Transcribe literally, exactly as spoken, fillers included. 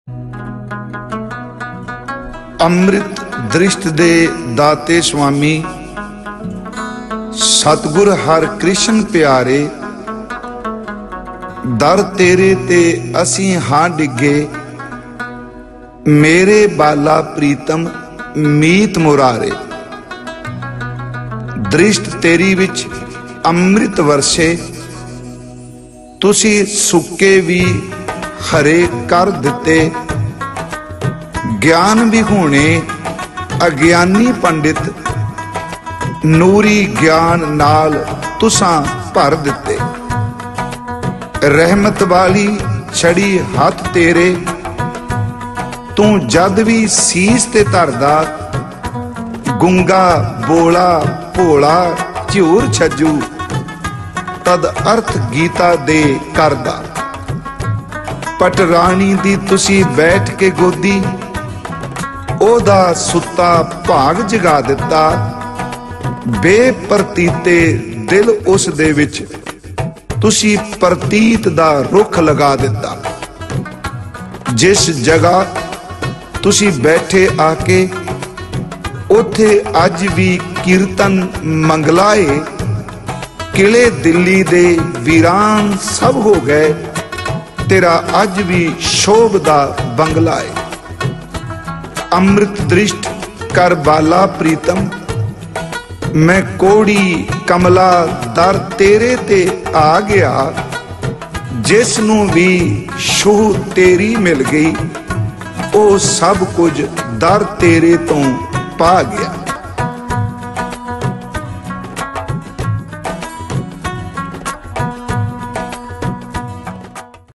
ਅੰਮ੍ਰਿਤ ਦ੍ਰਿਸ਼ਟ ਦੇ ਦਾਤੇ ਸੁਆਮੀ ਸਤਿਗੁਰ ਹਰਿ ਕ੍ਰਿਸ਼ਨ ਪਿਆਰੇ, ਦਰ ਤੇਰੇ ਤੇ ਅਸੀਂ ਹਾਂ ਡਿੱਗੇ, ਮੇਰੇ ਬਾਲਾ ਪ੍ਰੀਤਮ ਮੀਤ ਮੁਰਾਰੇ। ਦ੍ਰਿਸ਼ਟ ਤੇਰੀ ਵਿੱਚ ਅੰਮ੍ਰਿਤ ਵਰਸੇ, ਤੁਸੀਂ ਸੁੱਕੇ ਵੀ ਹਰੇ ਕਰ ਦਿੱਤੇ। ਗਿਆਨ ਵਿਹੂਣੇ ਅਗਿਆਨੀ ਪੰਡਿਤ, ਨੂਰੀ ਗਿਆਨ ਨਾਲ ਤੁਸਾਂ ਭਰ ਦਿੱਤੇ। ਰਹਿਮਤ ਵਾਲੀ ਛੜੀ ਹੱਥ ਤੇਰੇ, ਤੂੰ ਜਦ ਵੀ ਸੀਸ ਤੇ ਧਰਦਾ, ਗੁੰਗਾ ਬੋਲਾ ਭੋਲਾ ਝੂਰ ਛੱਜੂ, ਤਦ ਅਰਥ ਗੀਤਾ ਦੇ ਕਰਦਾ। ਪਟ ਰਾਣੀ ਦੀ ਤੁਸੀਂ ਬੈਠ ਕੇ ਗੋਦੀ, ਉਹਦਾ ਸੁੱਤਾ ਭਾਗ ਜਗਾ ਦਿੱਤਾ। ਬੇਪਰਤੀਤੇ ਦਿਲ ਉਸ ਦੇ ਵਿੱਚ ਤੁਸੀਂ ਪ੍ਰਤੀਤ ਦਾ ਰੁੱਖ ਲਗਾ ਦਿੱਤਾ। ਜਿਸ ਜਗ੍ਹਾ ਤੁਸੀਂ ਬੈਠੇ ਆ ਕੇ, ਉੱਥੇ ਅੱਜ ਵੀ ਕੀਰਤਨ ਮੰਗਲਾਏ। ਕਿਲੇ ਦਿੱਲੀ ਦੇ ਵੀਰਾਨ ਸਭ ਹੋ ਗਏ, ਤੇਰਾ ਅੱਜ ਵੀ ਸ਼ੋਭਦਾ ਬੰਗਲਾ ਏ। ਅੰਮ੍ਰਿਤ ਦ੍ਰਿਸ਼ਟ ਕਰ ਬਾਲਾ ਪ੍ਰੀਤਮ, ਮੈਂ ਕੋੜੀ ਕਮਲਾ ਦਰ ਤੇਰੇ ਤੇ ਆ ਗਿਆ। ਜਿਸ ਨੂੰ ਵੀ ਛੂਹ ਤੇਰੀ ਮਿਲ ਗਈ, ਉਹ ਸਭ ਕੁਝ ਦਰ ਤੇਰੇ ਤੋਂ ਪਾ ਗਿਆ।